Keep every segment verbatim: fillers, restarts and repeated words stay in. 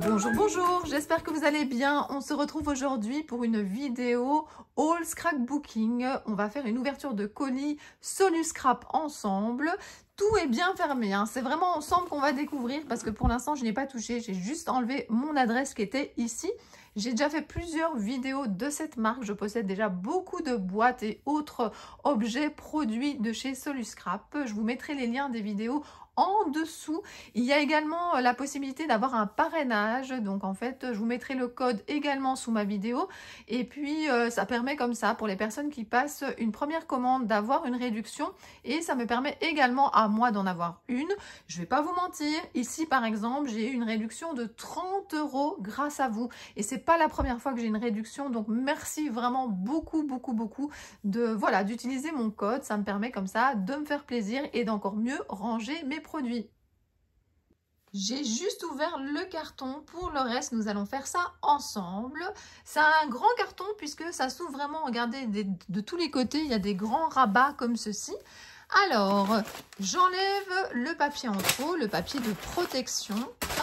Bonjour, bonjour, j'espère que vous allez bien. On se retrouve aujourd'hui pour une vidéo haul scrapbooking. On va faire une ouverture de colis Soluscrap ensemble. Tout est bien fermé, hein. C'est vraiment ensemble qu'on va découvrir parce que pour l'instant, je n'ai pas touché. J'ai juste enlevé mon adresse qui était ici. J'ai déjà fait plusieurs vidéos de cette marque. Je possède déjà beaucoup de boîtes et autres objets produits de chez Soluscrap. Je vous mettrai les liens des vidéos en dessous. Il y a également la possibilité d'avoir un parrainage. Donc en fait, je vous mettrai le code également sous ma vidéo. Et puis, euh, ça permet comme ça, pour les personnes qui passent une première commande, d'avoir une réduction. Et ça me permet également à moi d'en avoir une. Je vais pas vous mentir. Ici, par exemple, j'ai eu une réduction de trente euros grâce à vous. Et c'est pas la première fois que j'ai une réduction. Donc, merci vraiment beaucoup, beaucoup, beaucoup de voilà d'utiliser mon code. Ça me permet comme ça de me faire plaisir et d'encore mieux ranger mes produits. J'ai juste ouvert le carton. Pour le reste, nous allons faire ça ensemble. C'est un grand carton puisque ça s'ouvre vraiment, regardez, des, de tous les côtés. Il y a des grands rabats comme ceci. Alors, j'enlève le papier en trop, le papier de protection.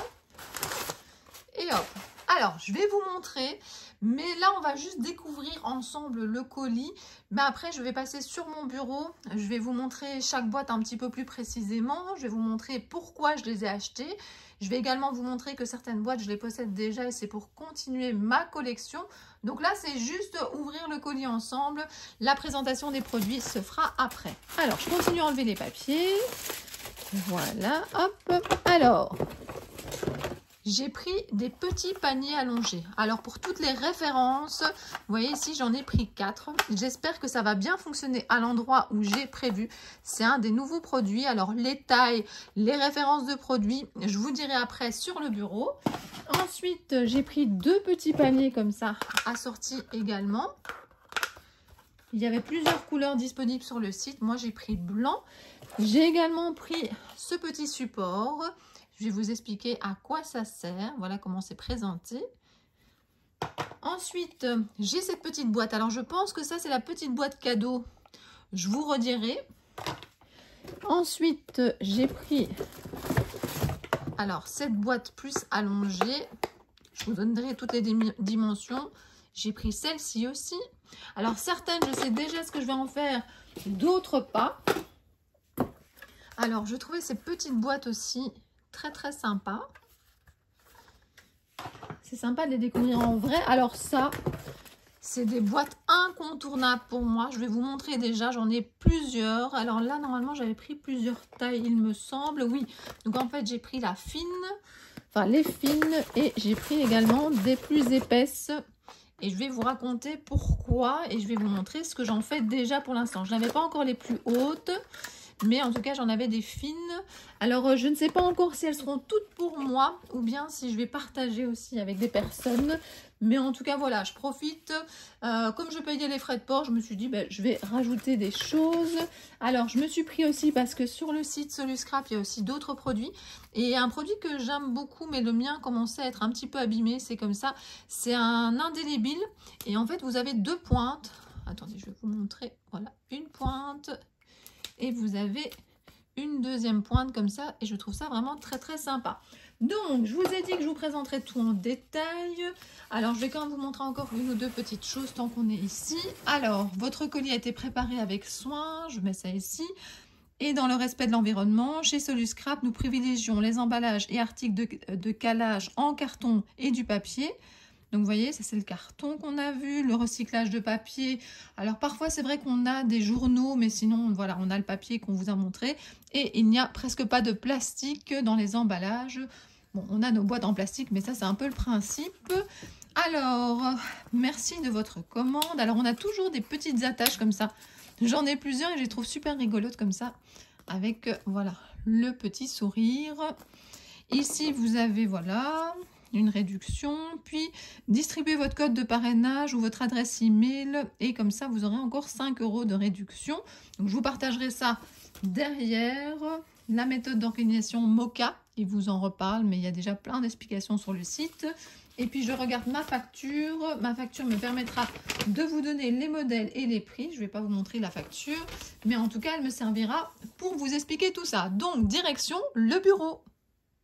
Et hop. Alors, je vais vous montrer. Mais là, on va juste découvrir ensemble le colis. Mais après, je vais passer sur mon bureau. Je vais vous montrer chaque boîte un petit peu plus précisément. Je vais vous montrer pourquoi je les ai achetées. Je vais également vous montrer que certaines boîtes, je les possède déjà et c'est pour continuer ma collection. Donc là, c'est juste ouvrir le colis ensemble. La présentation des produits se fera après. Alors, je continue à enlever les papiers. Voilà, hop. Alors... j'ai pris des petits paniers allongés. Alors, pour toutes les références, vous voyez ici, j'en ai pris quatre. J'espère que ça va bien fonctionner à l'endroit où j'ai prévu. C'est un des nouveaux produits. Alors, les tailles, les références de produits, je vous dirai après sur le bureau. Ensuite, j'ai pris deux petits paniers comme ça, assortis également. Il y avait plusieurs couleurs disponibles sur le site. Moi, j'ai pris blanc. J'ai également pris ce petit support. Je vais vous expliquer à quoi ça sert. Voilà comment c'est présenté. Ensuite, j'ai cette petite boîte. Alors, je pense que ça, c'est la petite boîte cadeau. Je vous redirai. Ensuite, j'ai pris alors cette boîte plus allongée. Je vous donnerai toutes les dimensions. J'ai pris celle-ci aussi. Alors, certaines, je sais déjà ce que je vais en faire. D'autres pas. Alors, je trouvais ces petites boîtes aussi très très sympa. C'est sympa de les découvrir en vrai. Alors ça, c'est des boîtes incontournables pour moi. Je vais vous montrer déjà, j'en ai plusieurs. Alors là, normalement, j'avais pris plusieurs tailles, il me semble. Oui, donc en fait, j'ai pris la fine, enfin les fines, et j'ai pris également des plus épaisses. Et je vais vous raconter pourquoi et je vais vous montrer ce que j'en fais déjà pour l'instant. Je n'avais pas encore les plus hautes. Mais en tout cas, j'en avais des fines. Alors, je ne sais pas encore si elles seront toutes pour moi ou bien si je vais partager aussi avec des personnes. Mais en tout cas, voilà, je profite. Euh, comme je payais les frais de port, je me suis dit, ben, je vais rajouter des choses. Alors, je me suis pris aussi parce que sur le site Soluscrap, il y a aussi d'autres produits. Et un produit que j'aime beaucoup, mais le mien commençait à être un petit peu abîmé. C'est comme ça. C'est un indélébile. Et en fait, vous avez deux pointes. Attendez, je vais vous montrer. Voilà, une pointe. Et vous avez une deuxième pointe comme ça. Et je trouve ça vraiment très très sympa. Donc, je vous ai dit que je vous présenterai tout en détail. Alors, je vais quand même vous montrer encore une ou deux petites choses tant qu'on est ici. Alors, votre colis a été préparé avec soin. Je mets ça ici. Et dans le respect de l'environnement, chez Soluscrap, nous privilégions les emballages et articles de, de calage en carton et du papier. Donc, vous voyez, ça c'est le carton qu'on a vu, le recyclage de papier. Alors, parfois, c'est vrai qu'on a des journaux, mais sinon, voilà, on a le papier qu'on vous a montré. Et il n'y a presque pas de plastique dans les emballages. Bon, on a nos boîtes en plastique, mais ça, c'est un peu le principe. Alors, merci de votre commande. Alors, on a toujours des petites attaches comme ça. J'en ai plusieurs et je les trouve super rigolotes comme ça. Avec, voilà, le petit sourire. Ici, vous avez, voilà... une réduction, puis distribuez votre code de parrainage ou votre adresse email et comme ça vous aurez encore cinq euros de réduction. Donc je vous partagerai ça derrière. La méthode d'organisation Mocha, il vous en reparle, mais il y a déjà plein d'explications sur le site. Et puis je regarde ma facture. Ma facture me permettra de vous donner les modèles et les prix. Je ne vais pas vous montrer la facture, mais en tout cas elle me servira pour vous expliquer tout ça. Donc direction le bureau.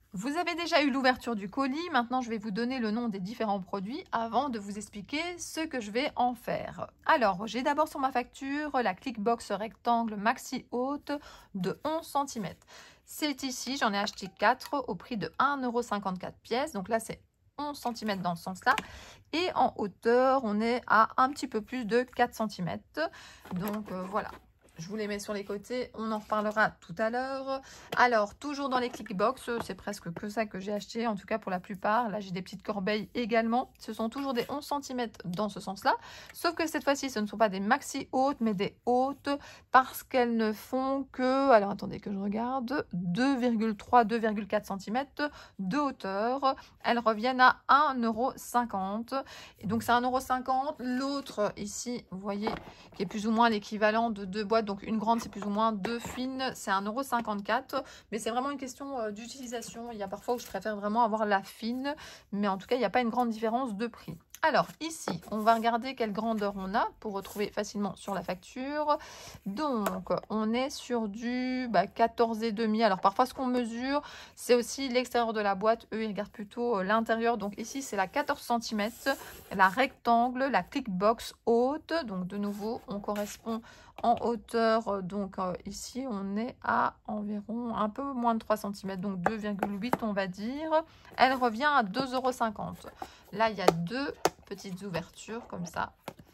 Vous avez déjà eu l'ouverture du colis, maintenant je vais vous donner le nom des différents produits avant de vous expliquer ce que je vais en faire. Alors, j'ai d'abord sur ma facture la Clickbox rectangle maxi haute de onze centimètres. C'est ici, j'en ai acheté quatre au prix de un euro cinquante-quatre pièces, donc là c'est onze centimètres dans ce sens-là. Et en hauteur, on est à un petit peu plus de quatre centimètres. Donc euh, voilà. Je vous les mets sur les côtés, on en reparlera tout à l'heure. Alors, toujours dans les Clickbox, c'est presque que ça que j'ai acheté, en tout cas pour la plupart. Là, j'ai des petites corbeilles également. Ce sont toujours des onze centimètres dans ce sens-là. Sauf que cette fois-ci, ce ne sont pas des maxi hautes, mais des hautes parce qu'elles ne font que, alors attendez que je regarde, deux virgule trois, deux virgule quatre centimètres de hauteur. Elles reviennent à un euro cinquante. Et donc, c'est un euro cinquante. L'autre, ici, vous voyez, qui est plus ou moins l'équivalent de deux boîtes. Donc une grande c'est plus ou moins deux fines, c'est un euro cinquante-quatre. Mais c'est vraiment une question euh, d'utilisation. Il y a parfois où je préfère vraiment avoir la fine. Mais en tout cas, il n'y a pas une grande différence de prix. Alors ici, on va regarder quelle grandeur on a pour retrouver facilement sur la facture. Donc on est sur du bah, quatorze et demi. Alors parfois ce qu'on mesure, c'est aussi l'extérieur de la boîte. Eux, ils regardent plutôt euh, l'intérieur. Donc ici, c'est la quatorze centimètres, la rectangle, la Clickbox haute. Donc de nouveau, on correspond en hauteur. Donc euh, ici, on est à environ un peu moins de trois centimètres. Donc deux virgule huit, on va dire. Elle revient à deux euros cinquante. Là, il y a deux petites ouvertures comme ça.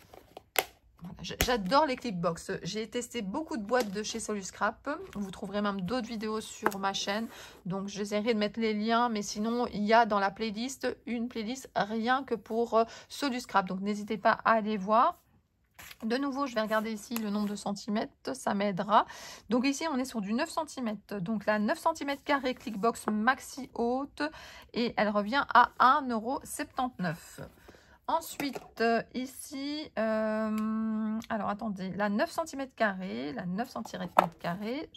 Voilà. J'adore les Clickbox. J'ai testé beaucoup de boîtes de chez Soluscrap. Vous trouverez même d'autres vidéos sur ma chaîne. Donc, j'essaierai de mettre les liens. Mais sinon, il y a dans la playlist une playlist rien que pour Soluscrap. Donc, n'hésitez pas à aller voir. De nouveau, je vais regarder ici le nombre de centimètres, ça m'aidera. Donc ici, on est sur du neuf centimètres. Donc là, neuf centimètres carrés Clickbox maxi haute et elle revient à un euro soixante-dix-neuf. Ensuite, euh, ici, euh, alors attendez, la neuf centimètres carrés, la neuf centimètres carrés,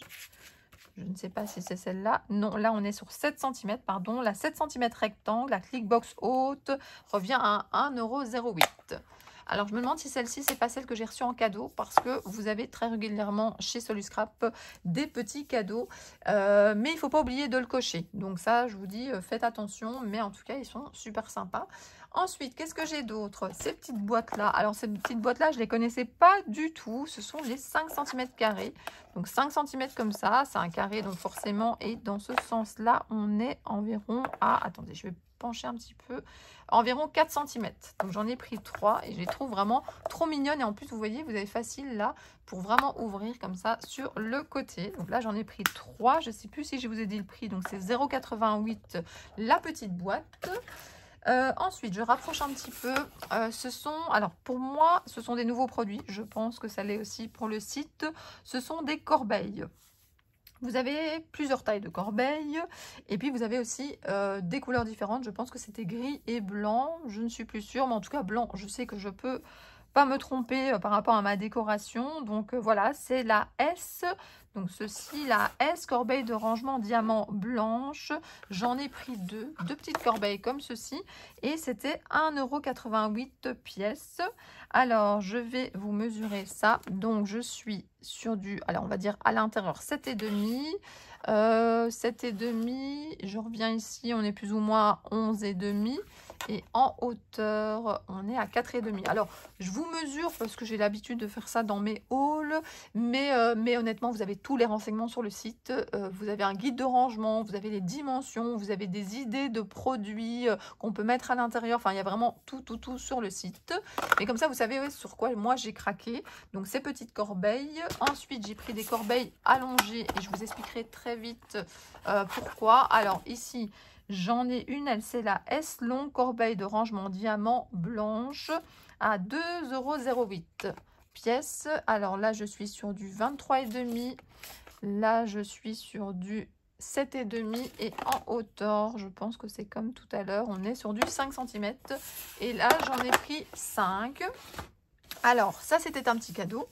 je ne sais pas si c'est celle-là. Non, là, on est sur sept centimètres, pardon. La sept centimètres rectangle, la Clickbox haute revient à un euro zéro huit. Alors, je me demande si celle-ci, c'est pas celle que j'ai reçue en cadeau parce que vous avez très régulièrement chez Soluscrap des petits cadeaux. Euh, mais il ne faut pas oublier de le cocher. Donc ça, je vous dis, faites attention. Mais en tout cas, ils sont super sympas. Ensuite, qu'est-ce que j'ai d'autre? Ces petites boîtes-là. Alors, ces petites boîtes-là, je ne les connaissais pas du tout. Ce sont les cinq centimètres carrés. Donc, cinq centimètres comme ça. C'est un carré, donc forcément. Et dans ce sens-là, on est environ à... Attendez, je vais pencher un petit peu, environ quatre centimètres. Donc j'en ai pris trois et je les trouve vraiment trop mignonnes. Et en plus, vous voyez, vous avez facile là pour vraiment ouvrir comme ça sur le côté. Donc là, j'en ai pris trois. Je ne sais plus si je vous ai dit le prix. Donc c'est zéro virgule quatre-vingt-huit la petite boîte. Euh, ensuite, je rapproche un petit peu. Euh, ce sont, alors pour moi, ce sont des nouveaux produits. Je pense que ça l'est aussi pour le site. Ce sont des corbeilles. Vous avez plusieurs tailles de corbeilles et puis vous avez aussi euh, des couleurs différentes. Je pense que c'était gris et blanc. Je ne suis plus sûre, mais en tout cas blanc, je sais que je peux pas me tromper euh, par rapport à ma décoration. Donc euh, voilà, c'est la S. Donc ceci, la S, corbeille de rangement diamant blanche. J'en ai pris deux, deux petites corbeilles comme ceci. Et c'était un euro quatre-vingt-huit pièces. Alors, je vais vous mesurer ça. Donc, je suis sur du, alors on va dire à l'intérieur sept virgule cinq. Euh, sept virgule cinq. Je reviens ici, on est plus ou moins à onze virgule cinq. Et en hauteur, on est à quatre virgule cinq. Alors, je vous mesure parce que j'ai l'habitude de faire ça dans mes hauls. Mais, euh, mais honnêtement, vous avez tous les renseignements sur le site. Euh, vous avez un guide de rangement, vous avez les dimensions, vous avez des idées de produits euh, qu'on peut mettre à l'intérieur. Enfin, il y a vraiment tout, tout, tout sur le site. Et comme ça, vous savez ouais, sur quoi moi j'ai craqué. Donc, ces petites corbeilles. Ensuite, j'ai pris des corbeilles allongées et je vous expliquerai très vite euh, pourquoi. Alors, ici... J'en ai une, elle c'est la S long corbeille de rangement diamant blanche à deux euros zéro huit pièce. Alors là, je suis sur du vingt-trois virgule cinq. Là, je suis sur du sept virgule cinq. Et en hauteur, je pense que c'est comme tout à l'heure, on est sur du cinq centimètres. Et là, j'en ai pris cinq. Alors, ça, c'était un petit cadeau.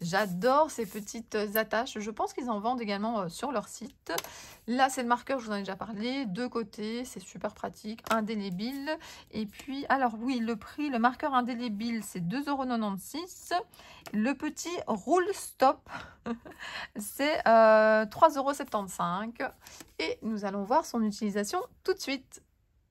J'adore ces petites attaches. Je pense qu'ils en vendent également sur leur site. Là, c'est le marqueur, je vous en ai déjà parlé. Deux côtés, c'est super pratique, indélébile. Et puis, alors oui, le prix, le marqueur indélébile, c'est deux euros quatre-vingt-seize. Le petit Roule Stop, c'est euh, trois euros soixante-quinze. Et nous allons voir son utilisation tout de suite.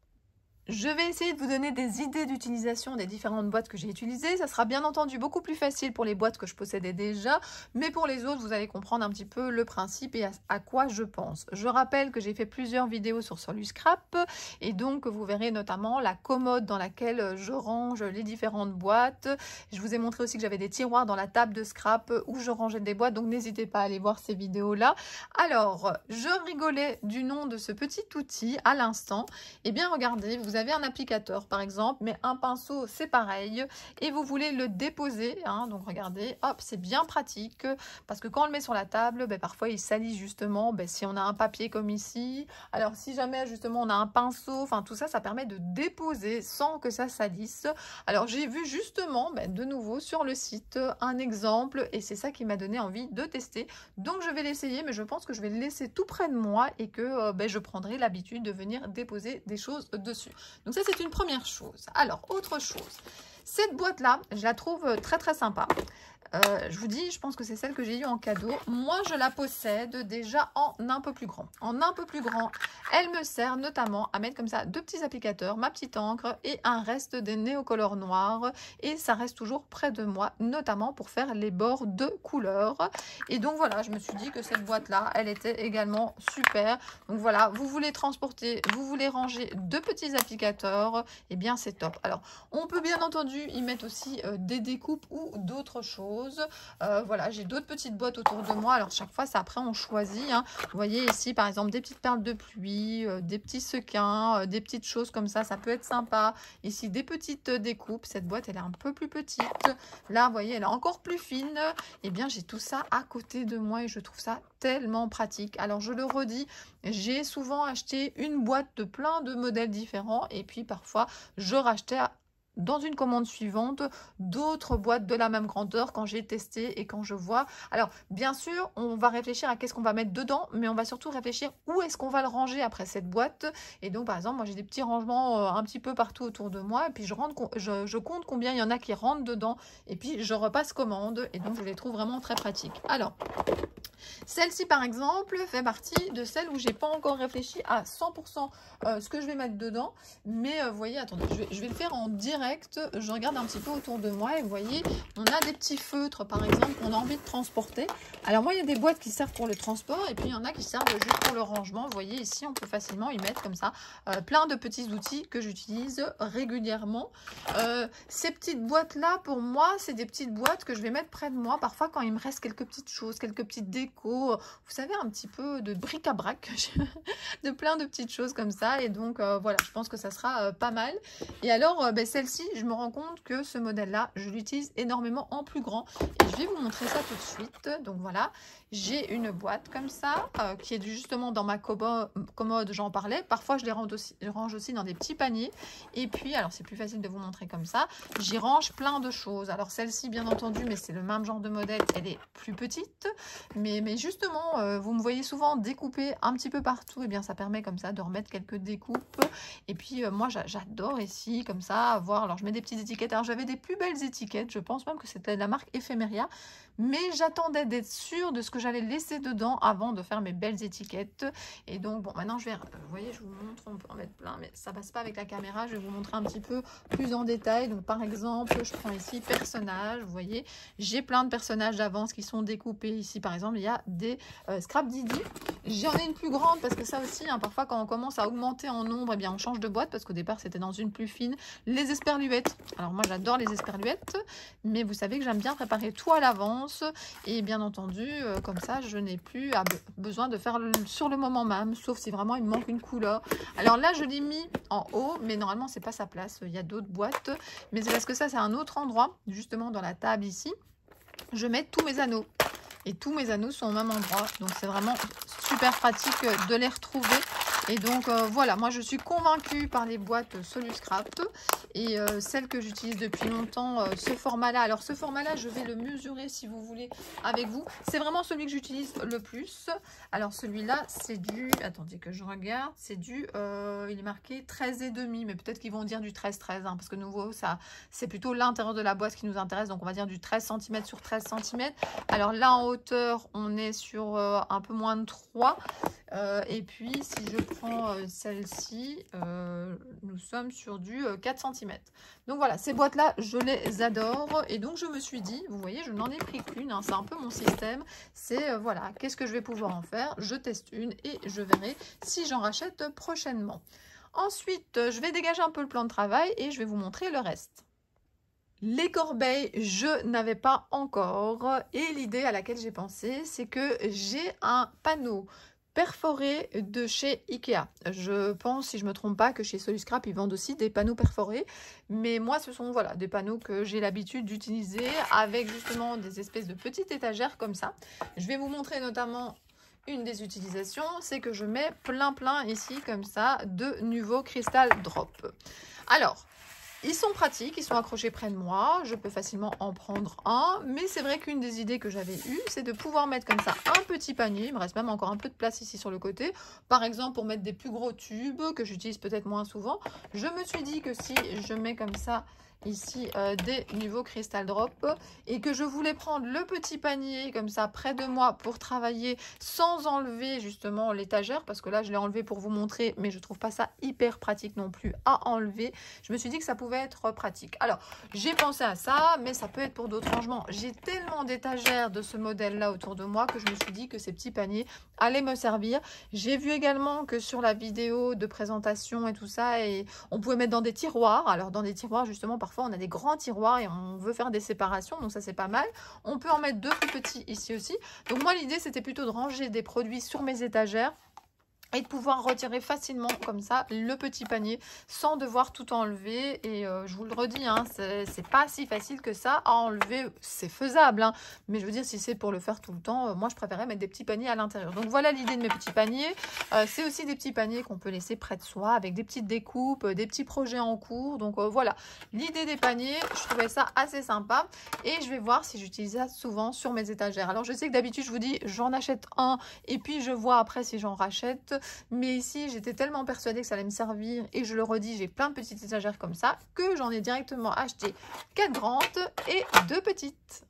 Je vais essayer de vous donner des idées d'utilisation des différentes boîtes que j'ai utilisées. Ça sera bien entendu beaucoup plus facile pour les boîtes que je possédais déjà, mais pour les autres, vous allez comprendre un petit peu le principe et à, à quoi je pense. Je rappelle que j'ai fait plusieurs vidéos sur Soluscrap et donc vous verrez notamment la commode dans laquelle je range les différentes boîtes. Je vous ai montré aussi que j'avais des tiroirs dans la table de scrap où je rangeais des boîtes, donc n'hésitez pas à aller voir ces vidéos-là. Alors, je rigolais du nom de ce petit outil à l'instant. Eh bien, regardez, vous avez un applicateur par exemple, mais un pinceau c'est pareil et vous voulez le déposer, hein, donc regardez, hop, c'est bien pratique parce que quand on le met sur la table, ben, parfois il salit justement, ben, si on a un papier comme ici, alors si jamais justement on a un pinceau, enfin tout ça, ça permet de déposer sans que ça salisse. Alors j'ai vu justement ben, de nouveau sur le site un exemple et c'est ça qui m'a donné envie de tester, donc je vais l'essayer, mais je pense que je vais le laisser tout près de moi et que euh, ben, je prendrai l'habitude de venir déposer des choses dessus. Donc ça, c'est une première chose. Alors, autre chose. Cette boîte-là, je la trouve très, très sympa. Euh, je vous dis, je pense que c'est celle que j'ai eue en cadeau. Moi, je la possède déjà en un peu plus grand. En un peu plus grand, elle me sert notamment à mettre comme ça deux petits applicateurs, ma petite encre et un reste des néocolores noirs. Et ça reste toujours près de moi, notamment pour faire les bords de couleur. Et donc voilà, je me suis dit que cette boîte-là, elle était également super. Donc voilà, vous voulez transporter, vous voulez ranger deux petits applicateurs, et bien c'est top. Alors, on peut bien entendu y mettre aussi euh, des découpes ou d'autres choses. Euh, voilà, j'ai d'autres petites boîtes autour de moi. Alors, chaque fois, c'est après, on choisit. Hein. Vous voyez ici, par exemple, des petites perles de pluie, euh, des petits sequins, euh, des petites choses comme ça. Ça peut être sympa. Ici, des petites euh, découpes. Cette boîte, elle est un peu plus petite. Là, vous voyez, elle est encore plus fine. Eh bien, j'ai tout ça à côté de moi et je trouve ça tellement pratique. Alors, je le redis, j'ai souvent acheté une boîte de plein de modèles différents et puis parfois, je rachetais à dans une commande suivante d'autres boîtes de la même grandeur quand j'ai testé et quand je vois. Alors bien sûr on va réfléchir à qu'est-ce qu'on va mettre dedans, mais on va surtout réfléchir où est-ce qu'on va le ranger après cette boîte. Et donc par exemple moi j'ai des petits rangements euh, un petit peu partout autour de moi et puis je, rentre, je, je compte combien il y en a qui rentrent dedans et puis je repasse commande et donc je les trouve vraiment très pratiques. Alors celle-ci par exemple fait partie de celles où j'ai pas encore réfléchi à cent pour cent euh, ce que je vais mettre dedans, mais euh, vous voyez, attendez, je vais, je vais le faire en direct. Je regarde un petit peu autour de moi et vous voyez, on a des petits feutres par exemple qu'on a envie de transporter. Alors moi il y a des boîtes qui servent pour le transport et puis il y en a qui servent juste pour le rangement. Vous voyez ici on peut facilement y mettre comme ça euh, plein de petits outils que j'utilise régulièrement. Euh, ces petites boîtes là pour moi c'est des petites boîtes que je vais mettre près de moi parfois quand il me reste quelques petites choses, quelques petites décos, vous savez, un petit peu de bric-à-brac, de plein de petites choses comme ça. Et donc euh, voilà, je pense que ça sera euh, pas mal. Et alors euh, ben, celle-ci, je me rends compte que ce modèle-là, je l'utilise énormément en plus grand. Et je vais vous montrer ça tout de suite. Donc voilà, j'ai une boîte comme ça, euh, qui est justement dans ma commode, j'en parlais. Parfois, je les range aussi, je range aussi dans des petits paniers. Et puis, alors c'est plus facile de vous montrer comme ça, j'y range plein de choses. Alors celle-ci, bien entendu, mais c'est le même genre de modèle, elle est plus petite. Mais, mais justement, euh, vous me voyez souvent découper un petit peu partout. Et bien, ça permet comme ça de remettre quelques découpes. Et puis, euh, moi, j'adore ici, comme ça, voir. Alors, je mets des petites étiquettes. Alors, j'avais des plus belles étiquettes. Je pense même que c'était la marque Ephemeria. Mais j'attendais d'être sûre de ce que j'allais laisser dedans avant de faire mes belles étiquettes. Et donc, bon, maintenant, je vais... Vous voyez, je vous montre. On peut en mettre plein, mais ça passe pas avec la caméra. Je vais vous montrer un petit peu plus en détail. Donc, par exemple, je prends ici personnages. Vous voyez, j'ai plein de personnages d'avance qui sont découpés. Ici, par exemple, il y a des euh, Scrap Didi. J'en ai une plus grande parce que ça aussi, hein, parfois, quand on commence à augmenter en nombre, eh bien, on change de boîte parce qu'au départ, c'était dans une plus fine. Les esperluettes. Alors, moi, j'adore les esperluettes, mais vous savez que j'aime bien préparer tout à l'avance. Et bien entendu, euh, comme ça, je n'ai plus à be besoin de faire le, sur le moment même, sauf si vraiment il me manque une couleur. Alors là, je l'ai mis en haut, mais normalement, c'est pas sa place. Il y a d'autres boîtes, mais c'est parce que ça, c'est un autre endroit, justement dans la table ici. Je mets tous mes anneaux. Et tous mes anneaux sont au même endroit. Donc, c'est vraiment super pratique de les retrouver. Et donc, euh, voilà, moi, je suis convaincue par les boîtes Soluscrap. et euh, celle que j'utilise depuis longtemps, euh, ce format-là. Alors ce format-là, je vais le mesurer si vous voulez avec vous. C'est vraiment celui que j'utilise le plus. Alors celui-là, c'est du... Attendez que je regarde. C'est du... Euh, il est marqué treize et demi, mais peut-être qu'ils vont dire du treize treize, hein, parce que nouveau, ça c'est plutôt l'intérieur de la boîte qui nous intéresse. Donc on va dire du treize centimètres sur treize centimètres. Alors là, en hauteur, on est sur euh, un peu moins de trois. Euh, et puis, si je prends euh, celle-ci, euh, nous sommes sur du euh, quatre centimètres. Donc voilà, ces boîtes-là, je les adore. Et donc, je me suis dit, vous voyez, je n'en ai pris qu'une. Hein, c'est un peu mon système. C'est, euh, voilà, qu'est-ce que je vais pouvoir en faire? Je teste une et je verrai si j'en rachète prochainement. Ensuite, je vais dégager un peu le plan de travail et je vais vous montrer le reste. Les corbeilles, je n'avais pas encore. Et l'idée à laquelle j'ai pensé, c'est que j'ai un panneau perforé de chez Ikea. Je pense, si je ne me trompe pas, que chez Soluscrap, ils vendent aussi des panneaux perforés. Mais moi, ce sont voilà, des panneaux que j'ai l'habitude d'utiliser avec justement des espèces de petites étagères comme ça. Je vais vous montrer notamment une des utilisations, c'est que je mets plein plein ici comme ça de nouveaux Crystal Drop. Alors, ils sont pratiques, ils sont accrochés près de moi, je peux facilement en prendre un, mais c'est vrai qu'une des idées que j'avais eues, c'est de pouvoir mettre comme ça un petit panier, il me reste même encore un peu de place ici sur le côté, par exemple pour mettre des plus gros tubes, que j'utilise peut-être moins souvent. Je me suis dit que si je mets comme ça ici euh, des nouveaux Crystal Drop et que je voulais prendre le petit panier comme ça près de moi pour travailler sans enlever justement l'étagère, parce que là je l'ai enlevé pour vous montrer, mais je trouve pas ça hyper pratique non plus à enlever. Je me suis dit que ça pouvait être pratique. Alors j'ai pensé à ça, mais ça peut être pour d'autres rangements. J'ai tellement d'étagères de ce modèle là autour de moi que je me suis dit que ces petits paniers allaient me servir. J'ai vu également que sur la vidéo de présentation et tout ça, et on pouvait mettre dans des tiroirs. Alors dans des tiroirs justement, par Parfois, on a des grands tiroirs et on veut faire des séparations, donc ça, c'est pas mal. On peut en mettre deux plus petits ici aussi. Donc moi, l'idée, c'était plutôt de ranger des produits sur mes étagères et de pouvoir retirer facilement comme ça le petit panier sans devoir tout enlever. Et euh, je vous le redis, hein, c'est pas si facile que ça à enlever. C'est faisable, hein, mais je veux dire, si c'est pour le faire tout le temps, euh, moi je préférais mettre des petits paniers à l'intérieur. Donc voilà l'idée de mes petits paniers. Euh, c'est aussi des petits paniers qu'on peut laisser près de soi avec des petites découpes, des petits projets en cours. Donc euh, voilà l'idée des paniers. Je trouvais ça assez sympa et je vais voir si j'utilise ça souvent sur mes étagères. Alors je sais que d'habitude je vous dis j'en achète un et puis je vois après si j'en rachète. Mais ici, j'étais tellement persuadée que ça allait me servir. Et je le redis, j'ai plein de petites étagères comme ça que j'en ai directement acheté quatre grandes et deux petites.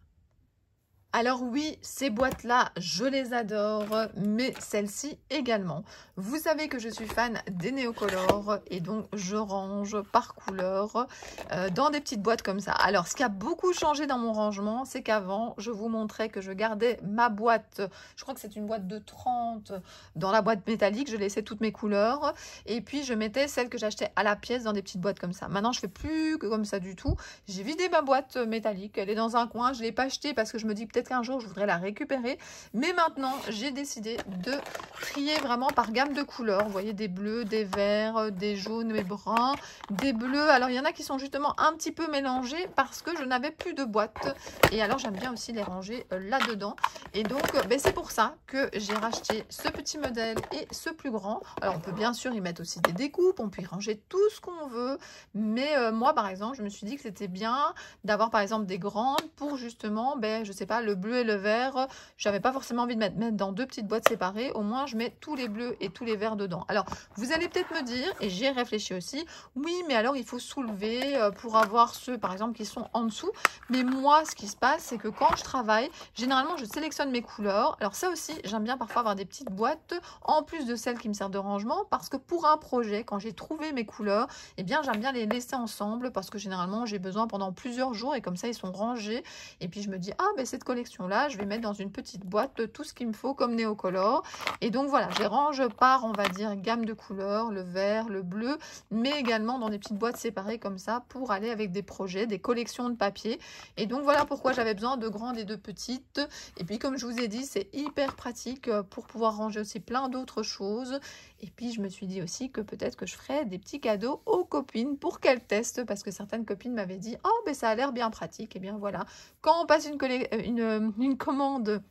Alors oui, ces boîtes-là, je les adore, mais celle-ci également. Vous savez que je suis fan des Neocolor et donc je range par couleur euh, dans des petites boîtes comme ça. Alors, ce qui a beaucoup changé dans mon rangement, c'est qu'avant, je vous montrais que je gardais ma boîte, je crois que c'est une boîte de trente, dans la boîte métallique, je laissais toutes mes couleurs et puis je mettais celles que j'achetais à la pièce dans des petites boîtes comme ça. Maintenant, je fais plus que comme ça du tout. J'ai vidé ma boîte métallique, elle est dans un coin, je ne l'ai pas achetée parce que je me dis peut-être qu'un jour je voudrais la récupérer, mais maintenant j'ai décidé de trier vraiment par gamme de couleurs. Vous voyez, des bleus, des verts, des jaunes et bruns, des bleus. Alors il y en a qui sont justement un petit peu mélangés parce que je n'avais plus de boîte et alors j'aime bien aussi les ranger là dedans et donc ben, c'est pour ça que j'ai racheté ce petit modèle et ce plus grand. Alors on peut bien sûr y mettre aussi des découpes, on peut y ranger tout ce qu'on veut, mais euh, moi par exemple je me suis dit que c'était bien d'avoir par exemple des grandes pour justement ben je sais pas, le bleu et le vert, j'avais pas forcément envie de mettre, mettre dans deux petites boîtes séparées. Au moins je mets tous les bleus et tous les verts dedans. Alors vous allez peut-être me dire, et j'ai réfléchi aussi, oui mais alors il faut soulever pour avoir ceux par exemple qui sont en dessous. Mais moi ce qui se passe c'est que quand je travaille, généralement je sélectionne mes couleurs. Alors ça aussi j'aime bien parfois avoir des petites boîtes en plus de celles qui me servent de rangement, parce que pour un projet, quand j'ai trouvé mes couleurs, eh bien j'aime bien les laisser ensemble parce que généralement j'ai besoin pendant plusieurs jours et comme ça ils sont rangés et puis je me dis ah ben cette collection là je vais mettre dans une petite boîte tout ce qu'il me faut comme Neocolor. Et donc voilà, je les range par on va dire gamme de couleurs, le vert, le bleu, mais également dans des petites boîtes séparées comme ça pour aller avec des projets, des collections de papier. Et donc voilà pourquoi j'avais besoin de grandes et de petites. Et puis comme je vous ai dit, c'est hyper pratique pour pouvoir ranger aussi plein d'autres choses. Et puis je me suis dit aussi que peut-être que je ferais des petits cadeaux aux copines pour qu'elles testent, parce que certaines copines m'avaient dit oh ben ça a l'air bien pratique. Et bien voilà, quand on passe une, une, une commande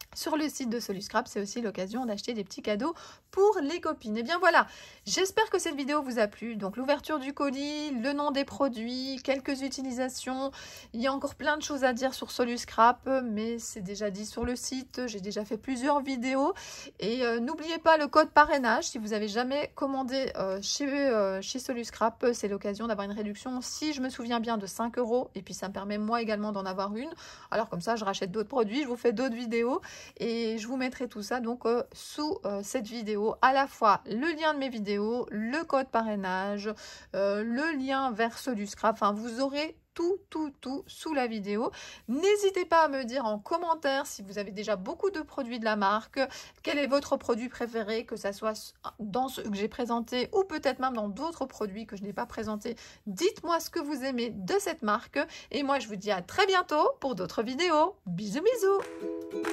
sur le site de Soluscrap. C'est aussi l'occasion d'acheter des petits cadeaux pour les copines. Et bien voilà, j'espère que cette vidéo vous a plu. Donc l'ouverture du colis, le nom des produits, quelques utilisations. Il y a encore plein de choses à dire sur Soluscrap, mais c'est déjà dit sur le site. J'ai déjà fait plusieurs vidéos. Et euh, n'oubliez pas le code parrainage. Si vous n'avez jamais commandé euh, chez, euh, chez Soluscrap, c'est l'occasion d'avoir une réduction, si je me souviens bien, de cinq euros. Et puis ça me permet moi également d'en avoir une. Alors comme ça, je rachète d'autres produits, je vous fais d'autres vidéos. Et je vous mettrai tout ça donc euh, sous euh, cette vidéo, à la fois le lien de mes vidéos, le code parrainage, euh, le lien vers Soluscrap. Enfin, vous aurez tout, tout, tout sous la vidéo. N'hésitez pas à me dire en commentaire si vous avez déjà beaucoup de produits de la marque, quel est votre produit préféré, que ça soit dans ce que j'ai présenté ou peut-être même dans d'autres produits que je n'ai pas présentés. Dites-moi ce que vous aimez de cette marque et moi je vous dis à très bientôt pour d'autres vidéos. Bisous, bisous.